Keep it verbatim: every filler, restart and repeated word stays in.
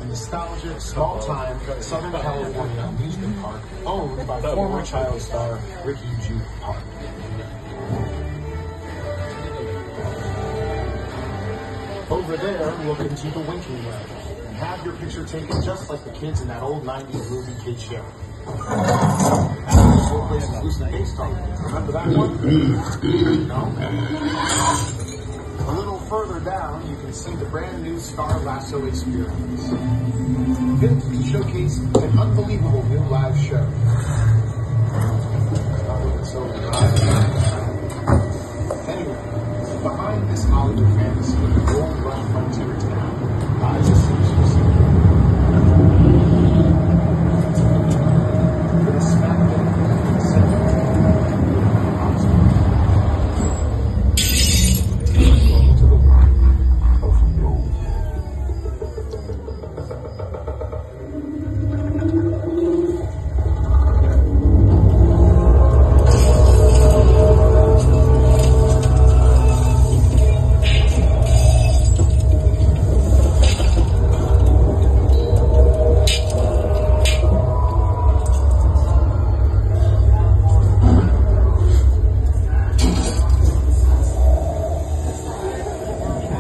nostalgic, small-time Southern California amusement park owned by former child star Ricky Juke Park. Over there, look into the winking lounge and have your picture taken just like the kids in that old nineties movie Kid Show. This whole place is loosely based on it. Remember that one? No? A little further down, you can see the brand new Star Lasso Experience, built to showcase an unbelievable new live show. Not looking so good.